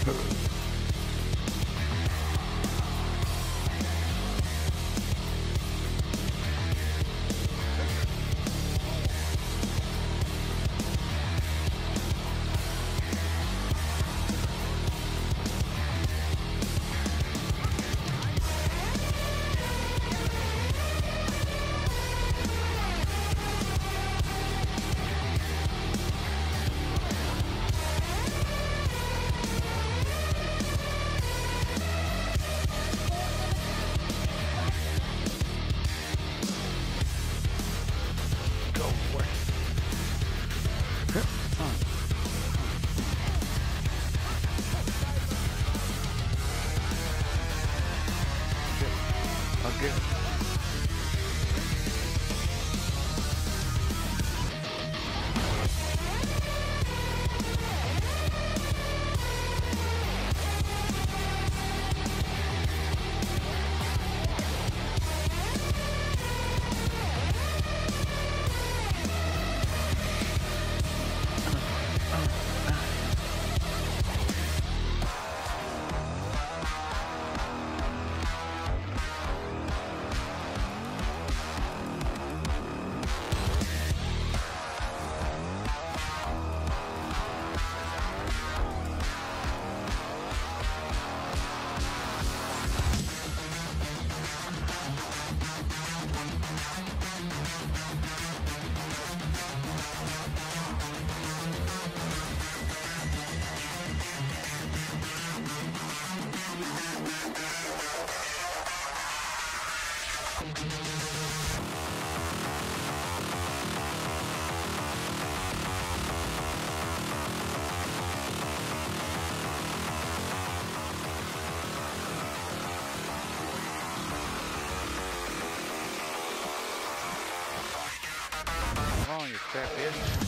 on, you crap bitch.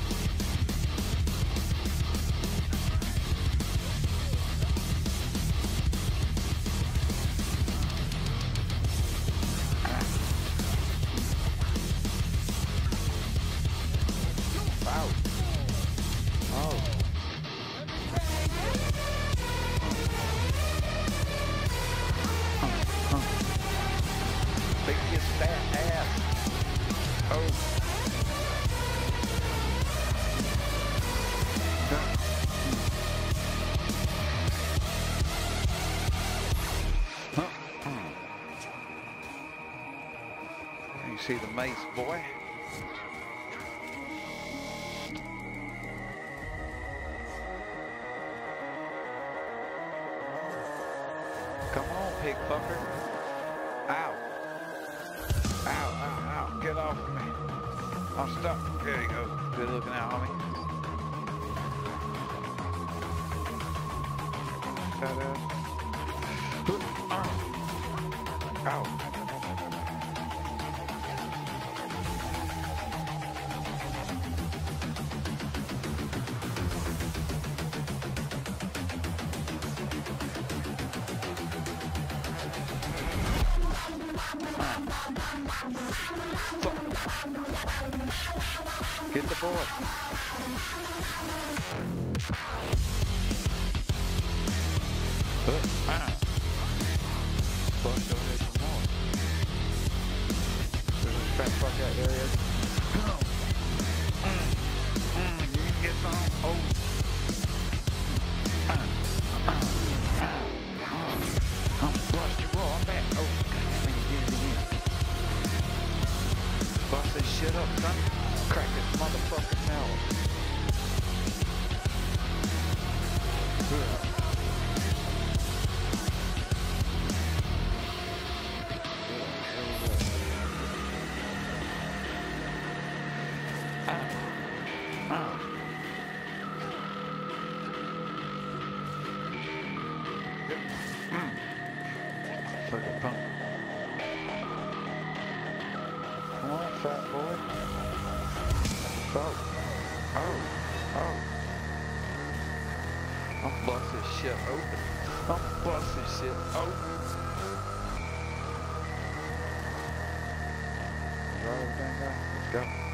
See the mace, boy. Come on, pig fucker. Ow. Ow, ow, ow. Get off of me. I'm stuck. There you go. Good looking out, homie. Ow. Get the boy. Bust over there some more. There's a fat fuck out there. You can get some. Oh. I'm bust you raw. I'm back. Oh, God, let me get it again. Bust this shit up, son. Crack this motherfucking tower. Fucking punk. Come on, fat boy. Oh. I'm bust this shit open. I'm bust this shit open. Is that everything, guys? Let's go.